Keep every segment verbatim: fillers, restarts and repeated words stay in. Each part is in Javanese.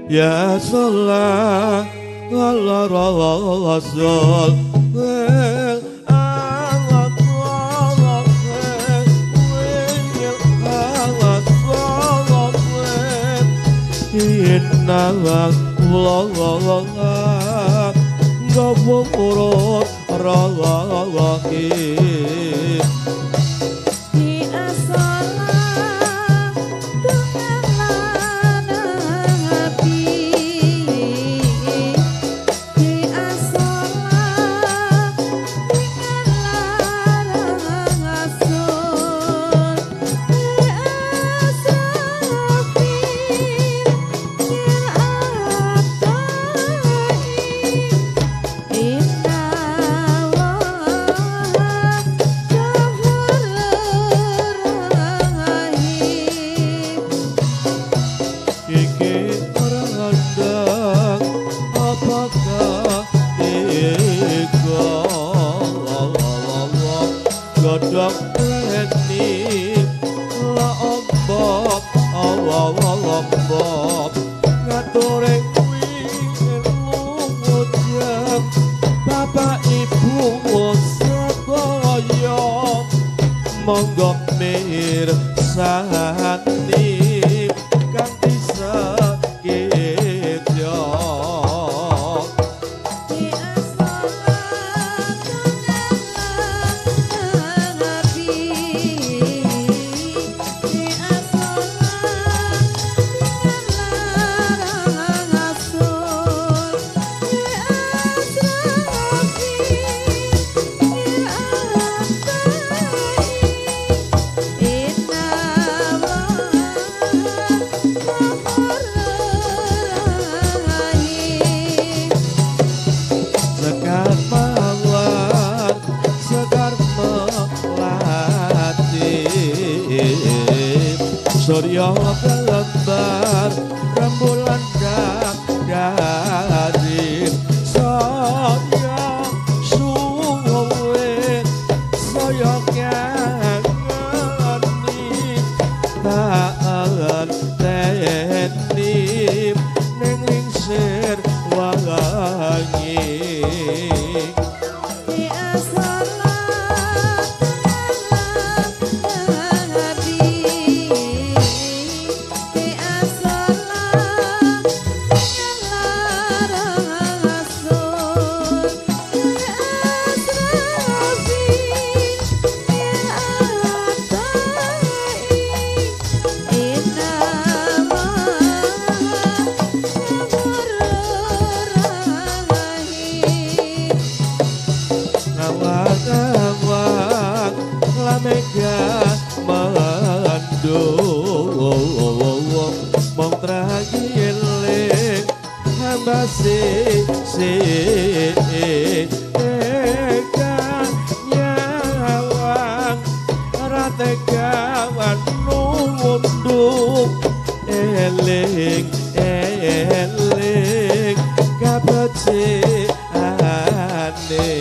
Ya salah Allah Rasul Inna Allah Ghafurur Rahim Godok leni la ombok Allah Allah ombok ngatore kuwi lumut jam bapak ibu sedaya monggo mirsani kanthi sakitya Surya kelembar rembulan dari saya suwe saya ngani taat teni ning lingsir wangi mong tragile hamba si si eka nyawang rate kawan nunduk eling eling kabece ane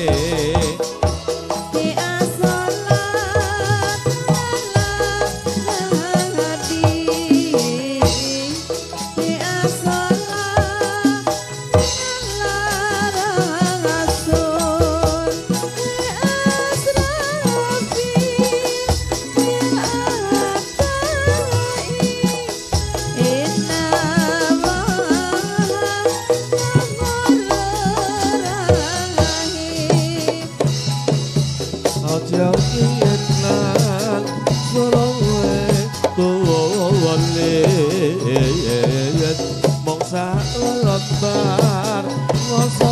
mong sa lembar ngoso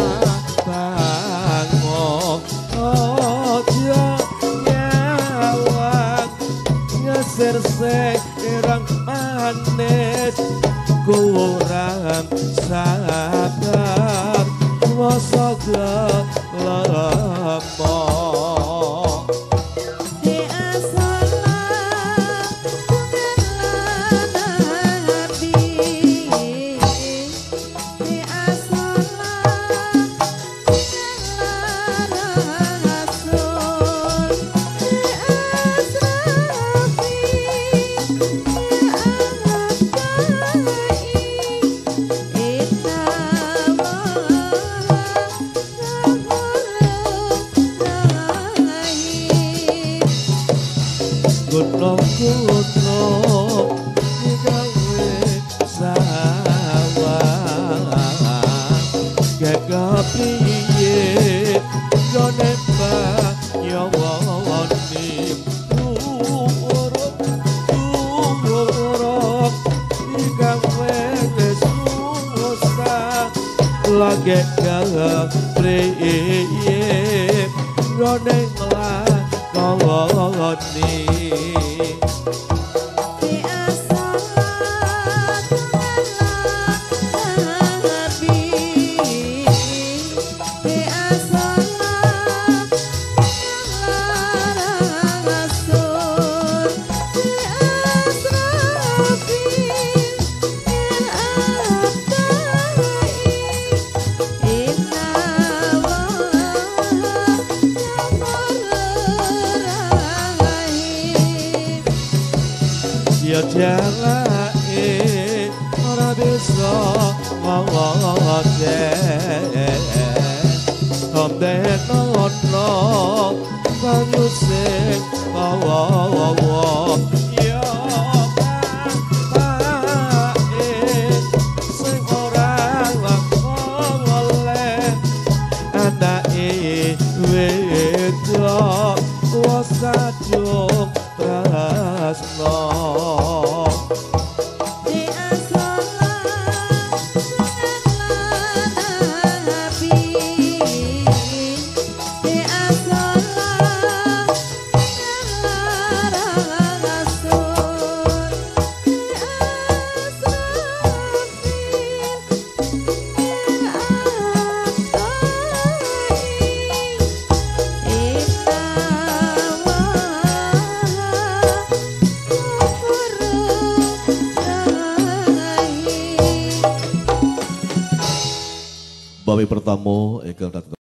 abang ojo nyawang ngeser serang manis kurang sabar ngoso gelemo kuno-kuno digawe sawah gak kepiye yo nembak nyawani turut turut digawe susah lagi kepriye yo nembak kawani ya jalake ora bisa ngawate omdenono banyu sing wawa ya bae sing ora oleh anake wedok wasajung tresno Bawi pertama Ekel